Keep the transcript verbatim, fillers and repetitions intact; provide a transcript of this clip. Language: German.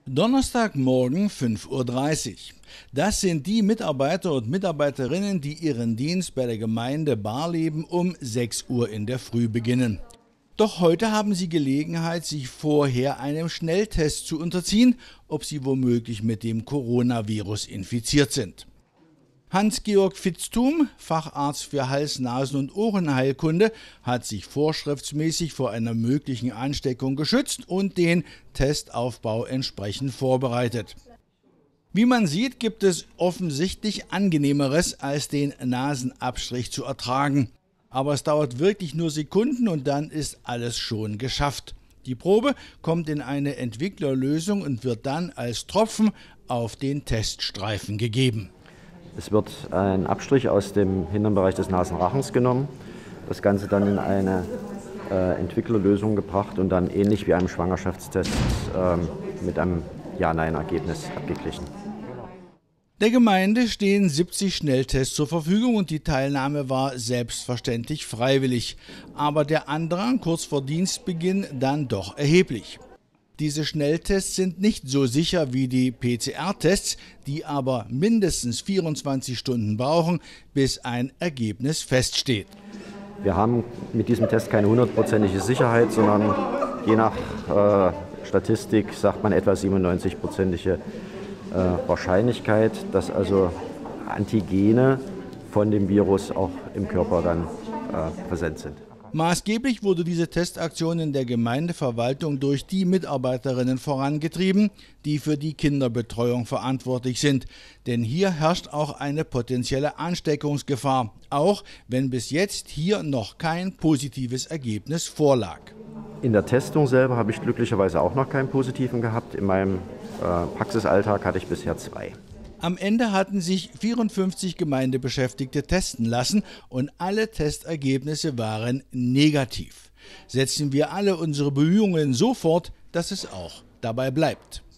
Donnerstagmorgen fünf Uhr dreißig. Das sind die Mitarbeiter und Mitarbeiterinnen, die ihren Dienst bei der Gemeinde Barleben um sechs Uhr in der Früh beginnen. Doch heute haben sie Gelegenheit, sich vorher einem Schnelltest zu unterziehen, ob sie womöglich mit dem Coronavirus infiziert sind. Hans-Georg Vitzthum, Facharzt für Hals-, Nasen- und Ohrenheilkunde, hat sich vorschriftsmäßig vor einer möglichen Ansteckung geschützt und den Testaufbau entsprechend vorbereitet. Wie man sieht, gibt es offensichtlich Angenehmeres, als den Nasenabstrich zu ertragen. Aber es dauert wirklich nur Sekunden und dann ist alles schon geschafft. Die Probe kommt in eine Entwicklerlösung und wird dann als Tropfen auf den Teststreifen gegeben. Es wird ein Abstrich aus dem hinteren Bereich des Nasenrachens genommen, das Ganze dann in eine äh, Entwicklerlösung gebracht und dann ähnlich wie einem Schwangerschaftstest äh, mit einem Ja-Nein-Ergebnis abgeglichen. Der Gemeinde stehen siebzig Schnelltests zur Verfügung und die Teilnahme war selbstverständlich freiwillig. Aber der Andrang kurz vor Dienstbeginn dann doch erheblich. Diese Schnelltests sind nicht so sicher wie die P C R-Tests, die aber mindestens vierundzwanzig Stunden brauchen, bis ein Ergebnis feststeht. Wir haben mit diesem Test keine hundertprozentige Sicherheit, sondern je nach äh, Statistik sagt man etwa siebenundneunzig-prozentige äh, Wahrscheinlichkeit, dass also Antigene von dem Virus auch im Körper dann äh, präsent sind. Maßgeblich wurde diese Testaktion in der Gemeindeverwaltung durch die Mitarbeiterinnen vorangetrieben, die für die Kinderbetreuung verantwortlich sind. Denn hier herrscht auch eine potenzielle Ansteckungsgefahr, auch wenn bis jetzt hier noch kein positives Ergebnis vorlag. In der Testung selber habe ich glücklicherweise auch noch keinen positiven gehabt. In meinem äh, Praxisalltag hatte ich bisher zwei. Am Ende hatten sich vierundfünfzig Gemeindebeschäftigte testen lassen und alle Testergebnisse waren negativ. Setzen wir alle unsere Bemühungen so fort, dass es auch dabei bleibt.